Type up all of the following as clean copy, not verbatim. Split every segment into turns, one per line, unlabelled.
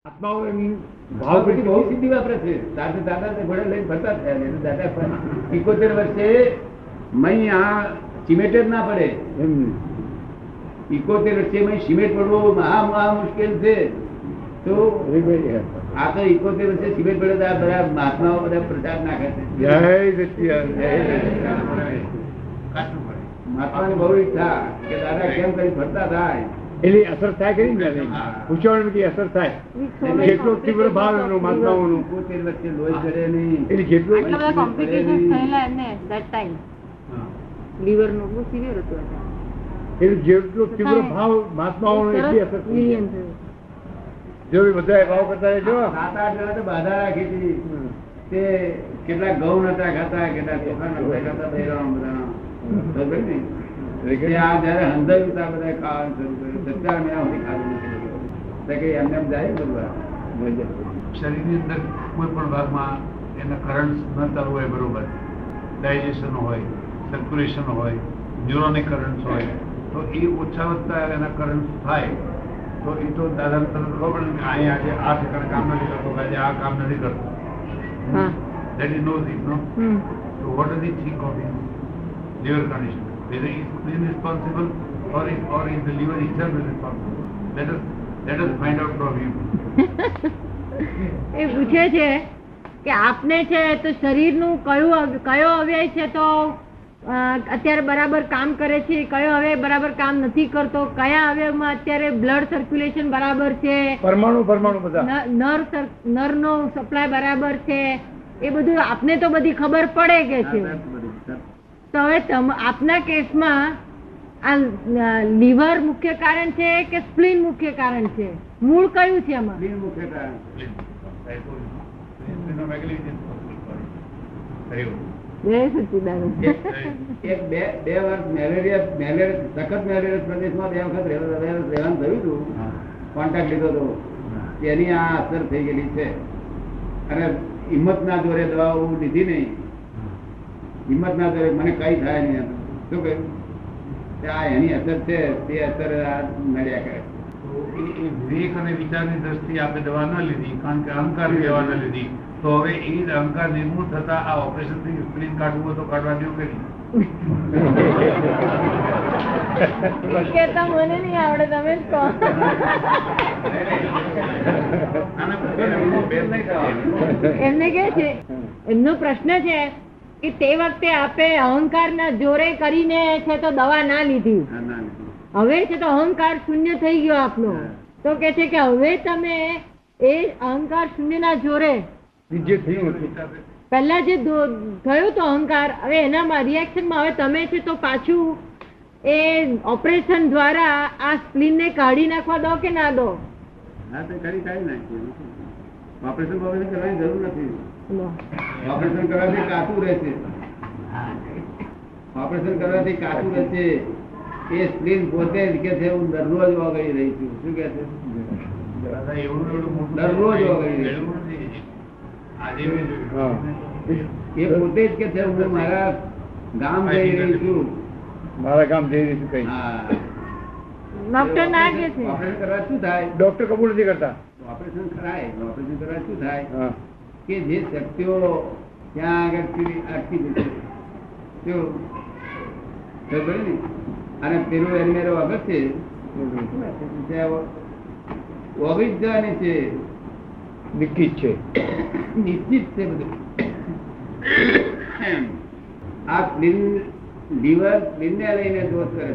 આત્માઓ ભાવ
પછી બહુ સિદ્ધિ વાપરે છે. દાદા ઘોડે લઈને ફરતા થયા. દાદા 71 વર્ષે મહી આ સિમેન્ટ જ ના પડે. 71 વર્ષે મહી સિમેન્ટ પડવું મહા મુશ્કેલ છે. તો આ તો 71 વર્ષે સિમેન્ટ પડે તો આ બધા મહાત્માઓ બધા પ્રચાર નાખે છે.
જય સચ્ચિદાનંદ, જય
મહાત્માની બહુ ઈચ્છા કે દાદા કેમ કરી ફરતા થાય.
એની અસર થાય કરી ને પૂછવાનું કે અસર થાય જેટલો તીવ્ર ભાવ એનો મહાત્માઓનો
71 વર્ષે લોહી કરે નહીં.
એટલે જેટલો જેટલો તીવ્ર ભાવ મહાત્માઓનો એટલી અસર થઈ જો બધા ભાવ કરતા રહેજો.
7-8 જણા તો બાધા રાખી હતી. તે કેટલાક ઘઉં નતા ખાતા, કેટલાક ચોખા નતા ખાતા, બૈરામ બધા ખબર ને. આ જયારે હંધાયું હતા બધા ખાવાનું શરૂ કર્યું. 17 મહિના સુધી ખાધું નથી. એમને એમ જાય બધું
શરીરની અંદર કોઈ પણ ભાગમાં એના કરંટ ન ચાલુ હોય બરોબર, ડાયજેશન હોય, સર્ક્યુલેશન હોય, ન્યુરોનિક કરંટ હોય, તો એ ઓછા વધતા એના કરંટ થાય તો એ તો દાદા ખબર ને અહીંયા આજે આ ઠેકાણે કામ નથી કરતો, આજે આ કામ નથી કરતો. That is no thing, no? So what does he think of his liver condition? Whether he is responsible or is the liver itself responsible? Let us find out from him.
એ પૂછે છે કે આપને છે તો શરીરનું કયો અવયવ છે તો અત્યારે બરાબર કામ કરે છે, કયો અવયવ બરાબર કામ નથી કરતો, કયા અવયવમાં અત્યારે બ્લડ સર્ક્યુલેશન બરાબર છે,
પરમાણુ બધા
નરનો સપ્લાય બરાબર છે, એ બધું આપને તો બધી ખબર પડે કે છે. તો હવે આપના કેસમાં આ લીવર મુખ્ય કારણ છે કે સ્પ્લીન મુખ્ય કારણ છે? મૂળ કયું છે એમાં?
મુખ્ય કારણ
જય સચ્ચિદાનંદ.
બે વર્ષ મેલેરિયા સખત મેલેરિયા પ્રદેશમાં 2 વખત રહેવાનું થયું હતું. કોન્ટ્રાક્ટ લીધો હતો. એની આ અસર થઈ ગયેલી છે. અને હિંમત ના જોરે દવાઓ લીધી નહીં. હિંમત ના જોરે મને કઈ થાય નહીં. શું કહ્યું? આ એની અસર છે. તે અસર નડ્યા કરે.
વિવેક અને વિચારની દ્રષ્ટિએ આપણે દવા ન લીધી, કારણ કે અહંકાર દવા ન લીધી, તો હવે એ અહંકાર નિર્મૂળ થતા આ ઓપરેશન થી સ્પ્લીન કાઢવું હોય તો કાઢવા દેવું કે નહીં?
મને નહીં આવડે, તમે જ કહો. એમને કે છે, એમનો પ્રશ્ન છે કે તે વખતે આપે અહંકારના જોરે કરીને છે તો દવા ના લીધી, હવે છે તો અહંકાર શૂન્ય થઈ ગયો આપનો, તો કે છે કે હવે તમે એ અહંકાર શૂન્ય ના જોરે પહેલા જે થયું તો અહંકાર, હવે એના રિએક્શનમાં હવે તમે છે તો પાછું એ ઓપરેશન દ્વારા આ સ્પ્લીન ને કાઢી નાખવા દો કે ના દો?
હા, તો કાઢી નાખીએ. ઓપરેશન કરવાની જરૂર નથી. ઓપરેશન કરવાથી કાચું રહેશે. ઓપરેશન કરવાથી કાચું રહેશે. એ સ્પ્લીન પોતે જ કે છે હું દરરોજ ઓગળી રહી છું. શું કે છે? દરરોજ ઓગળી રહી છું. એ પોતે જ કે છે હું મારા ગામ જઈ રહી છું.
મારા ગામ જઈ રહી છું. કઈ
ડોક્ટર ના કે છે
ઓપરેશન કરવા શું થાય?
ડોક્ટર કબૂલ નથી કરતા.
ઓપરેશન કરાય. ઓપરેશન કરવા શું થાય કે જે શક્તિઓ ત્યાં આગળ અટકી જશે. અને પેલું એની વગર છે ઓગળી જ જવાની છે.
નિશ્ચિત છે,
નિશ્ચિત છે બધું. આ લીવર સ્પ્લીન ને લઈને દોષ કરે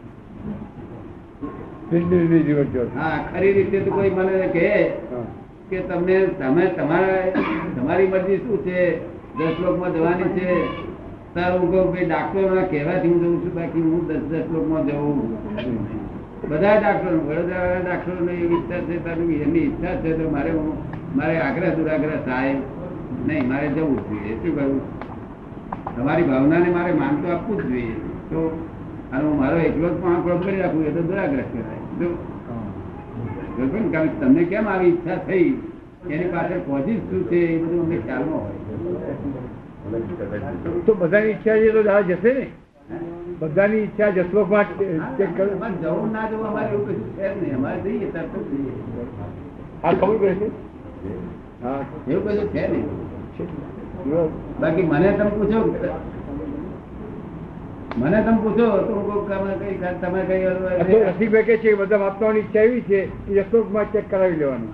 છે. હા, ખરી રીતે તો કોઈ મને કહે કે તમે તમારી મરજી શું છે, 10 લોકમાં જવાની છે, તાર હું કહું ભાઈ ડાક્ટરો કહેવાથી હું જઉં છું, બાકી હું 10 લોકમાં જવું. બધા ડાક્ટરો વડોદરા ડાક્ટરો એવી ઈચ્છા છે, એમની ઈચ્છા છે તો મારે આગ્રહ દુરાગ્રહ થાય નહીં, મારે જવું જોઈએ. શું કહ્યું? તમારી ભાવનાને મારે માન તો આપવું જ જોઈએ. તો અને હું મારો એકલો જ પણ આંકડો કરી રાખું એ તો દુરાગ્રહ કહેવાય. કારણ કે તમને કેમ આવી ઈચ્છા થઈ, એની પાછળ પહોંચી શું છે એ બધું અમને ખ્યાલમાં હોય.
તો બધાની ઈચ્છા છે તો દાદા જશે ને? બધાની ઈચ્છા જશલોકમાં
જવું ના જવું અમારે એવું કશું છે જ નહીં. અમારે જઈએ તરત જ જઈએ.
હા ખબર પડે છે. હા
એવું બધું છે નહીં. બાકી મને તમે પૂછો તો હું કહું કે તમે કઈ
રસિકભાઈ કે છે કે બધા મહાત્માઓની ઈચ્છા એવી છે કે યશોકમાં ચેક કરાવી લેવાનું.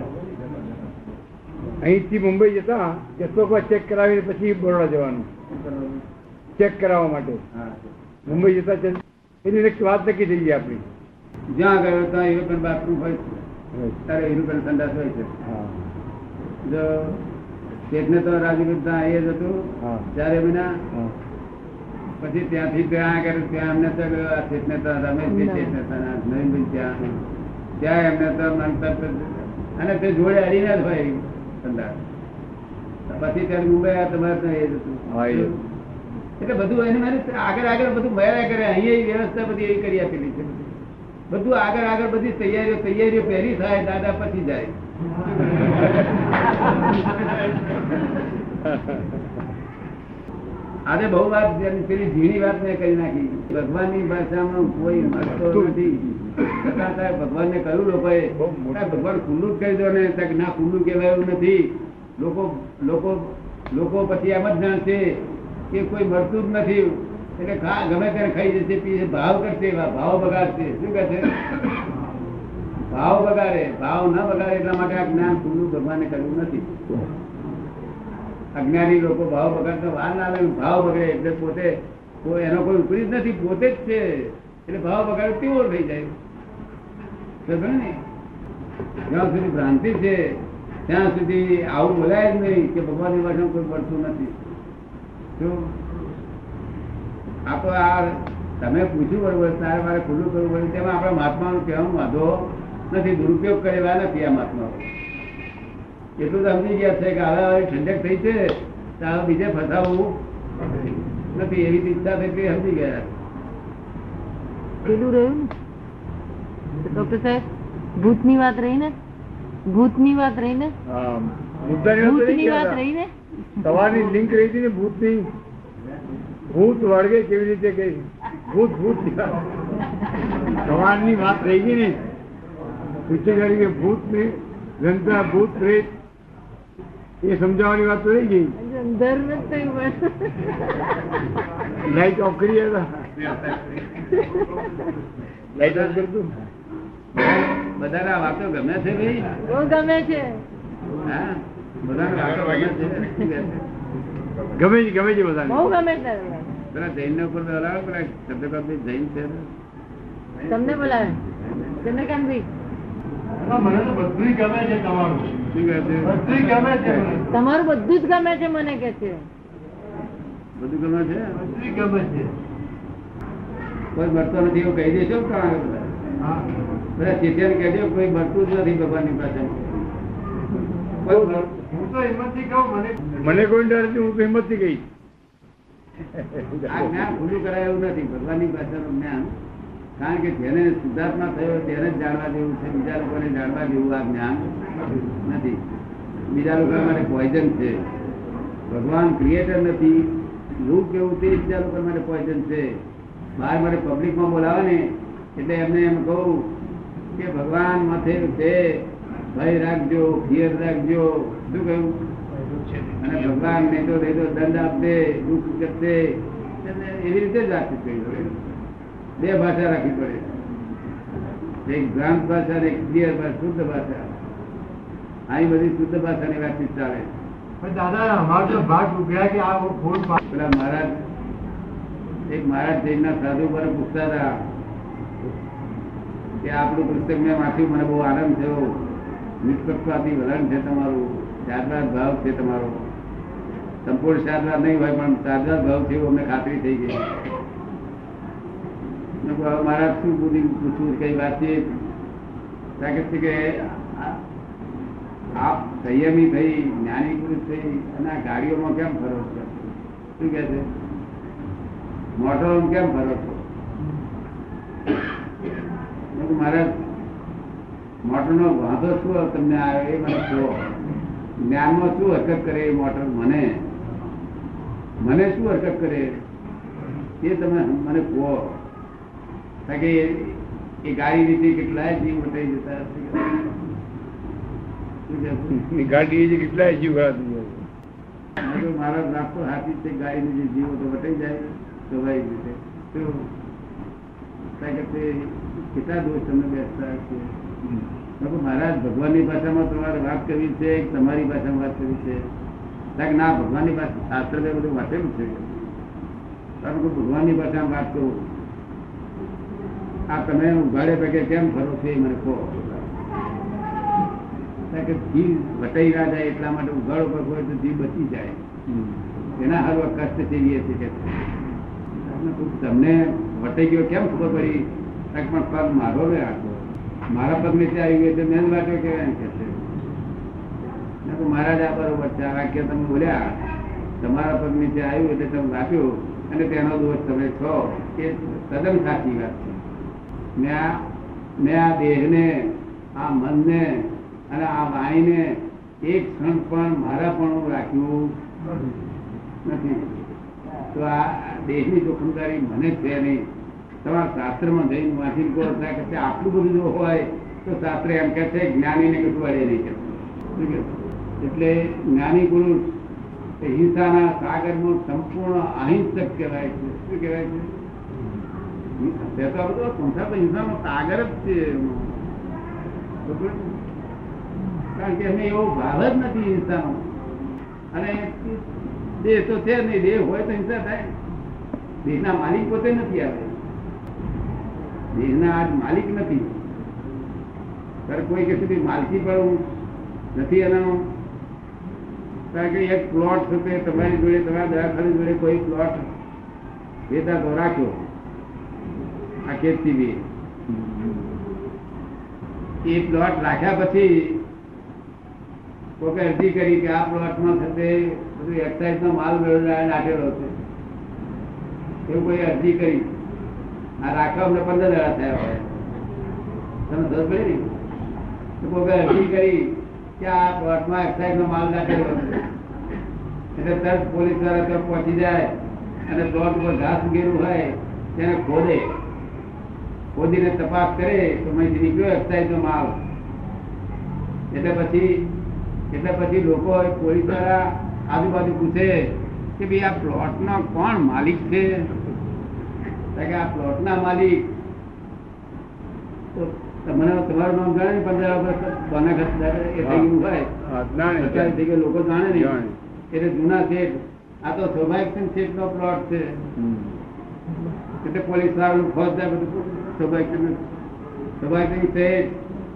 અહીંથી મુંબઈ જતા યશોકમાં ચેક કરાવીને પછી બરોડા જવાનું ચેક કરાવવા માટે. મુંબઈ જતા એની વાત નક્કી થઈ ગઈ આપણી.
જ્યાં ગયો ત્યાં યુરોપિયન બાથરૂમ હોય છે, ત્યારે યુરોપિયન સંડાસ હોય છે. જો ચેતને તો રાજુભાઈ ત્યાં એ જ હતું 4 મહિના. પછી ત્યાંથી ત્યાં આગળ ત્યાં એમને તો ચેતને તો રમેશભાઈ ચેતને નવીનભાઈ ત્યાં એમને તો અને તે જોડે હરીને જ હોય સંદાસ. પછી ત્યારે મુંબઈ આવ્યા તમારે એ જ હતું. એટલે બધું એની મારે આગળ બધું મળ્યા કરે. અહીંયા વ્યવસ્થા બધી એવી કરી આપેલી છે. બધું આગળ બધી તૈયારીઓ પહેરી થાય દાદા પછી જાય. આજે બહુ વાત પેલી ઝીણી વાત મેં કરી નાખી. ભગવાનની ભાષામાં કોઈ મળતો નથી. ભગવાન ને કહ્યું લોકોએ ભગવાન ખુલ્લું જ કહી દો ને. ના ખુલ્લું કહેવાય એવું નથી. લોકો પછી એમ જ જાણશે કે કોઈ મળતું જ નથી એટલે ગમે ત્યારે ખાઈ જશે પીશે. ભાવ કરશે, ભાવ બગાડશે. શું કહે છે? ભાવ બગાડે. ભાવ ન બગાડે એટલા માટે આ જ્ઞાન ખુલ્લું ભગવાને કર્યું નથી. અજ્ઞાની લોકો ભાવ બગાડતા વાર ના લાગે. ભાવ બગડે એટલે પોતે એનો કોઈ ઉપરી જ નથી, પોતે જ છે. એટલે ભાવ બગાડે તેવો થઈ જાય. ને જ્યાં સુધી ભ્રાંતિ છે ત્યાં સુધી આવું બોલાય જ નહીં કે ભગવાનની ભાષામાં કોઈ મળતું નથી. શું આ તો આ તમે પૂછ્યું બરોબર, તારે મારે ખુલ્લું કરવું પડ્યું. તેમાં આપણા મહાત્માનું કહેવાનું વાંધો નથી, દુરુપયોગ કરેલા નથી. આ મહાત્માઓ એટલું તો સમજી ગયા છે કે હવે ઠંડક થઈ છે તો હવે બીજે ફસાવવું નથી. એવી ઈચ્છા થઈ સમજી ગયા.
પેલું રહ્યું ને ડોક્ટર સાહેબ, ભૂતની વાત રહી ને, ભૂતની વાત રહી ને, ભૂતની વાત રહી ને,
સવારની લિંક રહી હતી ને ભૂતની. ભૂત વળગે કેવી રીતે કે ભૂત સવારની વાત રહી ગઈ ને. પૂછે કે ભૂત ને જનતા ભૂત પ્રેત એ સમજાવવાની વાત તો રહી ગઈ. લાઈટ ઓફ કરી લાઈટ ઓફ કરતું.
બધાને આ વાતો ગમે છે ભાઈ?
બહુ ગમે છે.
હા, બધાને વાતો ગમે છે.
ગમે છે બધાને
બહુ ગમે છે.
પેલા જૈન ઉપર બોલાવે, પેલા શબ્દકાંતભાઈ જૈન છે.
તમને બોલાવે ચંદ્રકાંતભાઈ?
મને તો બધું ગમે છે. તમારું
શું કહે છે?
બધું ગમે છે.
તમારું બધું જ ગમે છે મને કે છે.
બધું ગમે છે.
બધું ગમે છે.
કોઈ મળતો નથી એવું કહી દેશો. બધા ચેતિયાને કહેજો કોઈ મળતું જ નથી ભગવાનની પાસે.
હું તો હિંમતથી કહું, મને કોઈ ડર નથી. હું તો હિંમતથી ગઈ.
આ જ્ઞાન ખુલ્લું કરાય એવું નથી ભગવાનની ભાષાનું જ્ઞાન. કારણ કે જેને શુદ્ધાત્મા થયો તેને જ જાણવા જેવું છે. બીજા લોકોને જાણવા જેવું આ જ્ઞાન નથી. બીજા લોકો માટે પોઈઝન છે. ભગવાન ક્રિએટર નથી. રૂપ કેવું તે બીજા લોકો માટે પોઈઝન છે. બહાર મારે પબ્લિકમાં બોલાવે ને એટલે એમને એમ કહું કે ભગવાન માથે છે, ભય રાખજો, ફિયર રાખજો. શું કહ્યું? અને ભગવાન નહીં તો દંડ આપશે, દુઃખ કરશે. એવી રીતે જ વાતચીત કરી. બે ભાષા રાખવી પડે. એક ભ્રાંત ભાષા અને એક ક્લિયર ભાષા, શુદ્ધ ભાષા. આવી બધી શુદ્ધ ભાષાની વાતચીત ચાલે.
દાદા અમારો તો ભાગ ઉગ્યા કે આ
પેલા મહારાજ એક મહારાજ જૈનના સાધુ પર પૂછતા હતા કે આપણું પુસ્તક મેં વાંચ્યું, મને બહુ આનંદ થયો. નિષ્પક્ષપાતી વલણ છે તમારું, શારદાત ભાવ છે તમારો. સંપૂર્ણ શારદાત નહીં હોય પણ શારદાત ભાવ છે એવું અમને ખાતરી થઈ ગઈ. મહારાજ શું પૂછવું કઈ વાત છે કે આપ સંયમી થઈ, જ્ઞાની પુરુષ થઈ અને આ ગાડીઓમાં કેમ ફરો છો? શું કે છે? મોટરોમાં કેમ ફરો છો? મહારાજ મોટરનો વાંધો શું તમને આવ્યો એ મને કહો. જ્ઞાનમાં શું હરકત કરે એ મોટર? મને શું હરકત કરે એ તમે મને કહો. કે એ ગાડી રીતે કેટલાય જીવ ઉઠાઈ જતા હશે.
ગાડી એ કેટલાય જીવ ખરાબ
મારા રાખતો હાથી છે ગાડીનો જે જીવો તો વટાઈ જાય સ્વાભાવિક રીતે કેટલા દોષ તમને બેસતા છે. મહારાજ ભગવાનની ભાષામાં તમારે વાત કરવી છે તમારી ભાષામાં વાત કરવી છે? ના, ભગવાનની ભાષા શાસ્ત્ર બધું વાંચેલું છે. ભગવાનની ભાષામાં વાત કરું. આ તમે ઉઘાડે પગે કેમ ફરો છો એ મને કહો. જીવ વટાઈ ના જાય એટલા માટે ઉઘાડો પગ હોય તો જીવ બચી જાય. એના હારું કષ્ટ થઈએ છે. તમને વટાઈ ગયો કેમ ખબર પડી? પણ પગ મારો ને આખો મારા પગ નીચે આવી ગયો એટલે મેં વાંચો કેવાય કે છે. મહારાજ આ બરોબર છે. આ વાક્ય તમે બોલ્યા તમારા પગ નીચે આવ્યું એટલે તમે વાંચ્યું અને તેનો દોષ તમે છો એ તદ્દન સાચી વાત છે. મેં આ દેહને, આ મનને અને આ વાણીને એક ક્ષણ પણ મારા પણ રાખ્યું નથી. તો આ દેહની જોખમદારી મને છે નહીં. તમારા શાસ્ત્રમાં જઈને વાંચી કહો કે આટલું બધું જો હોય તો શાસ્ત્ર એમ કે છે જ્ઞાનીને કશું અડે નહીં કે. એટલે જ્ઞાની પુરુષ હિંસાના સાગરમાં સંપૂર્ણ અહિંસક કહેવાય છે. શું કહેવાય છે? હિંસાનો સાગર જ છે. કારણ કે અમે એવો ભાવ જ નથી હિંસાનો. અને દેહ તો છે નહીં. દેહ હોય તો હિંસા થાય. દેહના માલિક પોતે નથી. આવે દેહના આજ માલિક નથી. કોઈ કે સુધી માલકી પણ નથી એનો. કારણ કે એક પ્લોટ છે તમારી જોડે, તમારા દવાખાની જોડે કોઈ પ્લોટ વેચા તો રાખ્યો આ ખેતી. એ પ્લોટ રાખ્યા પછી કોઈ અરજી કરી કે આ પ્લોટમાં થશે બધું એક્સાઇઝ નો માલ નાખેલો છે એવું કોઈ અરજી કરી. આ રાખવા અમને 15 દાડા થયા હોય. તમે દસ પડે ને તો કોઈ અરજી કરી કે આ પ્લોટમાં એક્સાઇઝ નો માલ નાખેલો છે. એટલે તરત પોલીસ વાળા ત્યાં પહોંચી જાય અને પ્લોટ ઉપર ઘાસ ઉગેલું હોય તેને ખોદે. ખોદીને તપાસ કરે તો અહીંથી નીકળ્યો એક્સાઇઝ નો માલ. એટલે પછી લોકો પોલીસ વાળા આજુબાજુ પૂછે કે ભાઈ આ પ્લોટ નો કોણ માલિક છે? આ પ્લોટ ના માલિક તો તમારું નામ જાણે 15 વર્ષ લોકો જાણે નહીં. એટલે જૂના શેઠ, આ તો સ્વાભાવિક શેઠ નો પ્લોટ છે. એટલે પોલીસ વાળાનું ફોજદાર બધું સ્વાભાવિક શેઠ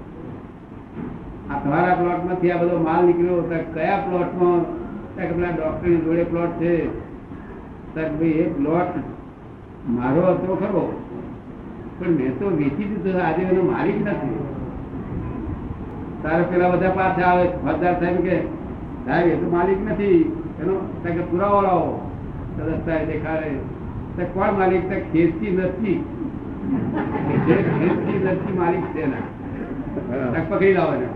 આ તમારા પ્લોટ માંથી આ બધો માલ નીકળ્યો. કયા પ્લોટમાં? પેલા ડોક્ટર ની જોડે પ્લોટ છે. ભાઈ એ પ્લોટ મારો હતો ખરો પણ મેં તો વેચી દીધો. આજે એનો માલિક નથી. તારે પેલા બધા પાછા આવે ફોજદાર સાહેબ કે સાહેબ એ તો માલિક નથી એનો પુરાવો લાવો. દસ્તાવેજ દેખાડે. કોણ માલિક? ખેતી નથી. ખેતી નથી માલિક છે ને પકડી લાવો ને.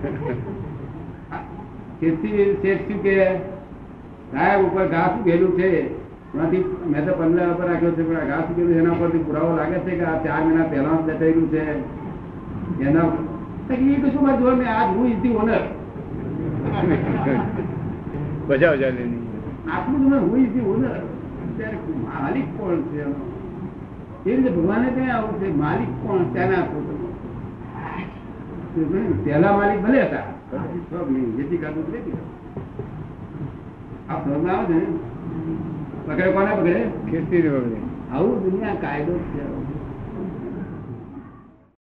ખેતી શેઠ શું કે સાહેબ ઉપર ઘાસ ઉગેલું છે એમાંથી મેં તો 15 ઉપર રાખ્યો છે પણ ઘાસ ઉગેલું એના પરથી પુરાવો લાગે છે કે આ 4 મહિના પહેલા દટાયેલું છે એના. એ કશું માં જોવા મેં આજ હું ઇઝ ધી ઓનર
બજાવ ચાલે
આટલું તમે હું ઇઝ ધી ઓનર. માલિક કોણ છે એનો? એ રીતે ભગવાને ત્યાં આવું છે. માલિક કોણ? ત્યાં આપો પેલા માલિક ભલે હતા જેથી કાઢવું આ ફ્રોમ આવે ને પકડે કોને પકડે?
ખેતી
આવું દુનિયા કાયદો છે.